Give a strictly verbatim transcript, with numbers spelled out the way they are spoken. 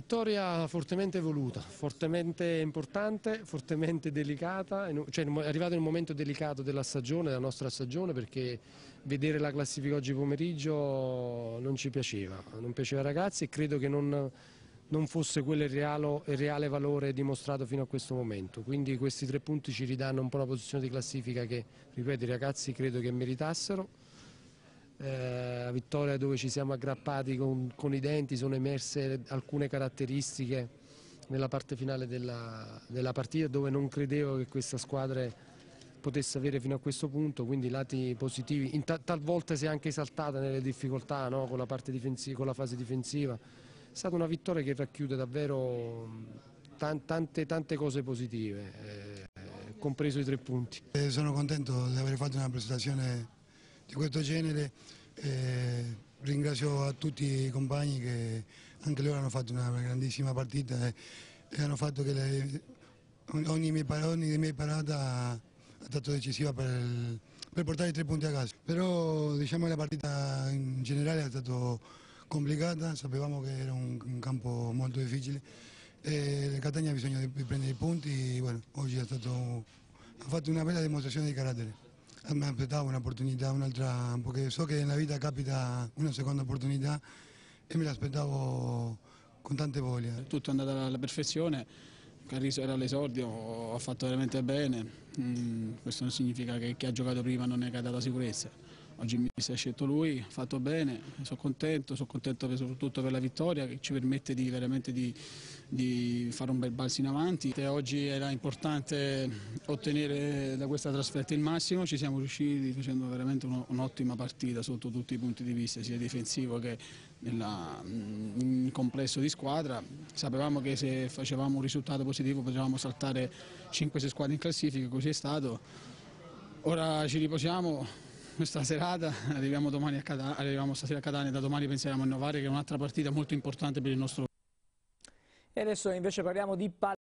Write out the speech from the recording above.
vittoria fortemente voluta, fortemente importante, fortemente delicata, cioè è arrivato in un momento delicato della stagione, della nostra stagione, perché vedere la classifica oggi pomeriggio non ci piaceva, non piaceva ai ragazzi e credo che non, non fosse quello il reale, il reale valore dimostrato fino a questo momento. Quindi questi tre punti ci ridanno un po' una posizione di classifica che, ripeto, i ragazzi credo che meritassero. Eh, la vittoria dove ci siamo aggrappati con, con i denti, sono emerse alcune caratteristiche nella parte finale della, della partita dove non credevo che questa squadra potesse avere fino a questo punto, quindi lati positivi. In ta talvolta si è anche esaltata nelle difficoltà, no? Con la parte difensiva, con la fase difensiva. È stata una vittoria che racchiude davvero tan tante, tante cose positive, eh, compreso i tre punti. Eh, sono contento di aver fatto una presentazione di questo genere, eh, ringrazio a tutti i compagni che anche loro hanno fatto una grandissima partita e, e hanno fatto che le, ogni, mia, ogni mia parata è stata decisiva per, il, per portare i tre punti a casa. Però diciamo che la partita in generale è stata complicata, sapevamo che era un, un campo molto difficile e Catania ha bisogno di, di prendere i punti, bueno, oggi è stato, ha fatto una bella dimostrazione di carattere. Mi aspettavo un'opportunità, un'altra, perché so che nella vita capita una seconda opportunità e me l'aspettavo con tante voglie. Tutto è andato alla perfezione, Carrizo era all'esordio, ha fatto veramente bene, mm, questo non significa che chi ha giocato prima non è che ha dato sicurezza. Oggi mi si è scelto lui, ha fatto bene, sono contento, sono contento soprattutto per la vittoria che ci permette di, veramente di, di fare un bel balzo in avanti. E oggi era importante ottenere da questa trasferta il massimo, ci siamo riusciti facendo veramente un'ottima partita sotto tutti i punti di vista, sia difensivo che nel complesso di squadra. Sapevamo che se facevamo un risultato positivo potevamo saltare cinque sei squadre in classifica, così è stato. Ora ci riposiamo questa serata, arriviamo, domani a Catania, arriviamo stasera a Catania e da domani pensiamo a Novare, che è un'altra partita molto importante per il nostro. E adesso invece parliamo di